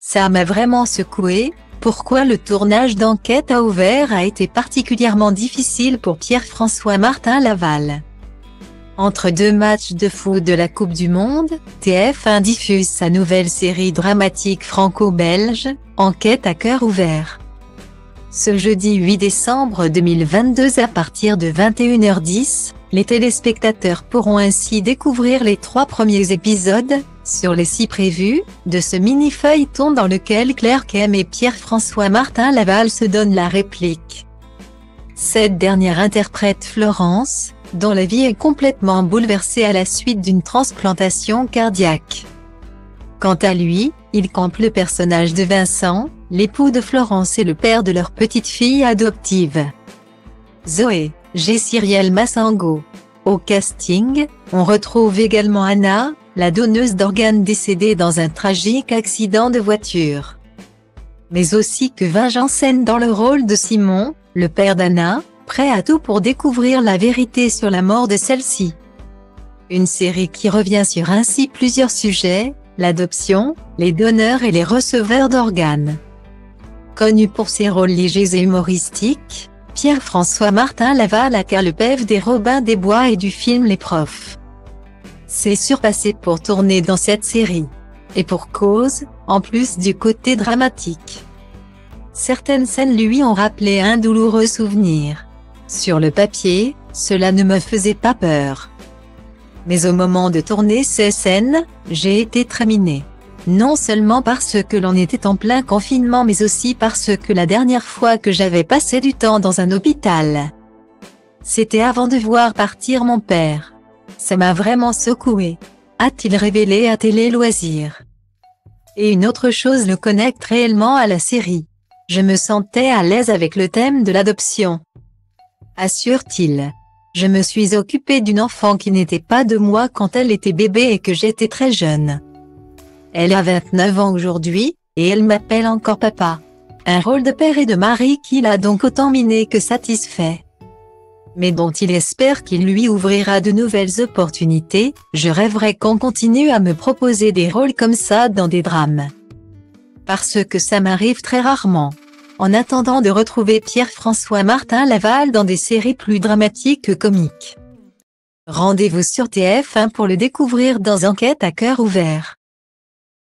Ça m'a vraiment secoué. Pourquoi le tournage d'Enquête à ouvert a été particulièrement difficile pour Pierre-François Martin Laval. Entre deux matchs de foot de la Coupe du Monde, TF1 diffuse sa nouvelle série dramatique franco-belge, Enquête à cœur ouvert. Ce jeudi 8 décembre 2022 à partir de 21h10, les téléspectateurs pourront ainsi découvrir les 3 premiers épisodes, sur les 6 prévus, de ce mini-feuilleton dans lequel Claire Kem et Pierre-François Martin Laval se donnent la réplique. Cette dernière interprète Florence, dont la vie est complètement bouleversée à la suite d'une transplantation cardiaque. Quant à lui, il campe le personnage de Vincent, l'époux de Florence et le père de leur petite fille adoptive. Zoé, G. Cyrielle Massango. Au casting, on retrouve également Anna, la donneuse d'organes décédée dans un tragique accident de voiture. Mais aussi Kevin Janssen dans le rôle de Simon, le père d'Anna, prêt à tout pour découvrir la vérité sur la mort de celle-ci. Une série qui revient sur ainsi plusieurs sujets, l'adoption, les donneurs et les receveurs d'organes. Connu pour ses rôles légers et humoristiques, Pierre-François Martin Laval aka le père des Robin des Bois et du film Les Profs. S'est surpassé pour tourner dans cette série. Et pour cause, en plus du côté dramatique. Certaines scènes lui ont rappelé un douloureux souvenir. Sur le papier, cela ne me faisait pas peur. Mais au moment de tourner ces scènes, j'ai été très minée. Non seulement parce que l'on était en plein confinement mais aussi parce que la dernière fois que j'avais passé du temps dans un hôpital, c'était avant de voir partir mon père. Ça m'a vraiment secoué, a-t-il révélé à Télé Loisirs. Et une autre chose le connecte réellement à la série. Je me sentais à l'aise avec le thème de l'adoption, assure-t-il. Je me suis occupé d'une enfant qui n'était pas de moi quand elle était bébé et que j'étais très jeune. Elle a 29 ans aujourd'hui, et elle m'appelle encore papa. Un rôle de père et de mari qu'il a donc autant miné que satisfait. Mais dont il espère qu'il lui ouvrira de nouvelles opportunités. Je rêverais qu'on continue à me proposer des rôles comme ça dans des drames. Parce que ça m'arrive très rarement. En attendant de retrouver Pierre-François Martin Laval dans des séries plus dramatiques que comiques. Rendez-vous sur TF1 pour le découvrir dans Enquête à cœur ouvert.